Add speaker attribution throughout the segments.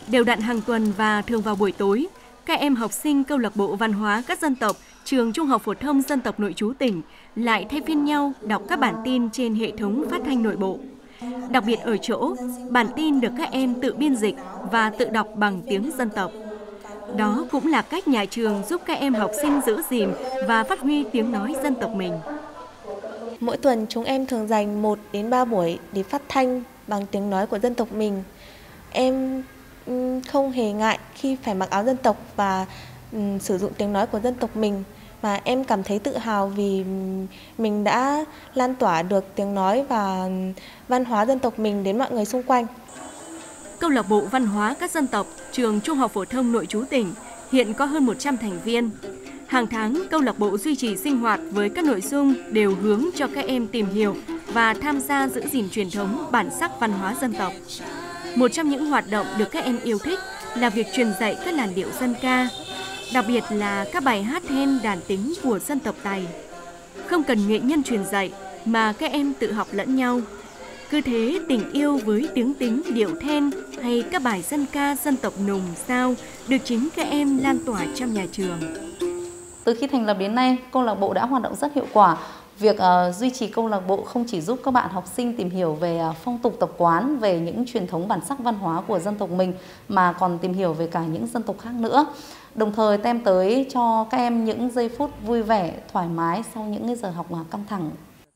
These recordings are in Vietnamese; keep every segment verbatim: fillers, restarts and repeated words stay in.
Speaker 1: Đều đặn hàng tuần và thường vào buổi tối, các em học sinh câu lạc bộ văn hóa các dân tộc trường Trung học phổ thông dân tộc nội trú tỉnh lại thay phiên nhau đọc các bản tin trên hệ thống phát thanh nội bộ. Đặc biệt ở chỗ, bản tin được các em tự biên dịch và tự đọc bằng tiếng dân tộc. Đó cũng là cách nhà trường giúp các em học sinh giữ gìn và phát huy tiếng nói dân tộc mình.
Speaker 2: Mỗi tuần chúng em thường dành một đến ba buổi để phát thanh bằng tiếng nói của dân tộc mình. Em không hề ngại khi phải mặc áo dân tộc và um, sử dụng tiếng nói của dân tộc mình, mà em cảm thấy tự hào vì mình đã lan tỏa được tiếng nói và văn hóa dân tộc mình đến mọi người xung quanh.
Speaker 1: Câu lạc bộ văn hóa các dân tộc trường Trung học phổ thông nội trú tỉnh hiện có hơn một trăm thành viên. Hàng tháng, câu lạc bộ duy trì sinh hoạt với các nội dung đều hướng cho các em tìm hiểu và tham gia giữ gìn truyền thống bản sắc văn hóa dân tộc. Một trong những hoạt động được các em yêu thích là việc truyền dạy các làn điệu dân ca, đặc biệt là các bài hát then đàn tính của dân tộc Tày. Không cần nghệ nhân truyền dạy mà các em tự học lẫn nhau. Cứ thế tình yêu với tiếng tính, điệu then hay các bài dân ca dân tộc Nùng, Dao được chính các em lan tỏa trong nhà trường.
Speaker 3: Từ khi thành lập đến nay, câu lạc bộ đã hoạt động rất hiệu quả. Việc uh, duy trì câu lạc bộ không chỉ giúp các bạn học sinh tìm hiểu về uh, phong tục tập quán, về những truyền thống bản sắc văn hóa của dân tộc mình, mà còn tìm hiểu về cả những dân tộc khác nữa. Đồng thời đem tới cho các em những giây phút vui vẻ, thoải mái sau những cái giờ học căng thẳng.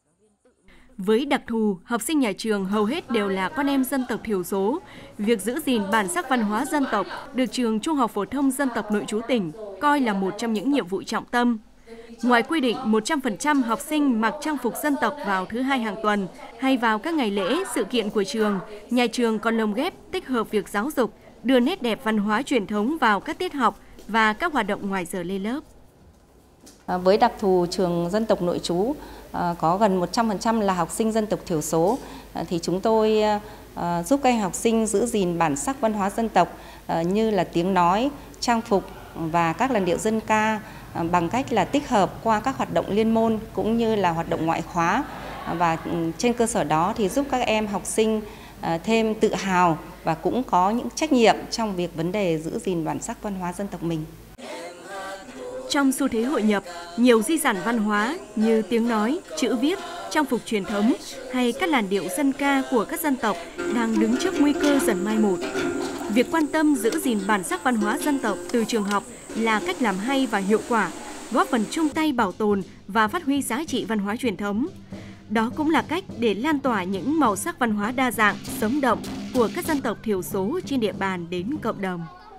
Speaker 1: Với đặc thù, học sinh nhà trường hầu hết đều là con em dân tộc thiểu số. Việc giữ gìn bản sắc văn hóa dân tộc được trường Trung học phổ thông dân tộc nội trú tỉnh coi là một trong những nhiệm vụ trọng tâm. Ngoài quy định một trăm phần trăm học sinh mặc trang phục dân tộc vào thứ hai hàng tuần hay vào các ngày lễ, sự kiện của trường, nhà trường còn lồng ghép tích hợp việc giáo dục, đưa nét đẹp văn hóa truyền thống vào các tiết học và các hoạt động ngoài giờ lên lớp.
Speaker 4: Với đặc thù trường dân tộc nội trú có gần một trăm phần trăm là học sinh dân tộc thiểu số, thì chúng tôi giúp các em học sinh giữ gìn bản sắc văn hóa dân tộc như là tiếng nói, trang phục và các làn điệu dân ca bằng cách là tích hợp qua các hoạt động liên môn cũng như là hoạt động ngoại khóa, và trên cơ sở đó thì giúp các em học sinh thêm tự hào và cũng có những trách nhiệm trong việc vấn đề giữ gìn bản sắc văn hóa dân tộc mình.
Speaker 1: Trong xu thế hội nhập, nhiều di sản văn hóa như tiếng nói, chữ viết, trang phục truyền thống hay các làn điệu dân ca của các dân tộc đang đứng trước nguy cơ dần mai một. Việc quan tâm giữ gìn bản sắc văn hóa dân tộc từ trường học là cách làm hay và hiệu quả, góp phần chung tay bảo tồn và phát huy giá trị văn hóa truyền thống. Đó cũng là cách để lan tỏa những màu sắc văn hóa đa dạng, sống động của các dân tộc thiểu số trên địa bàn đến cộng đồng.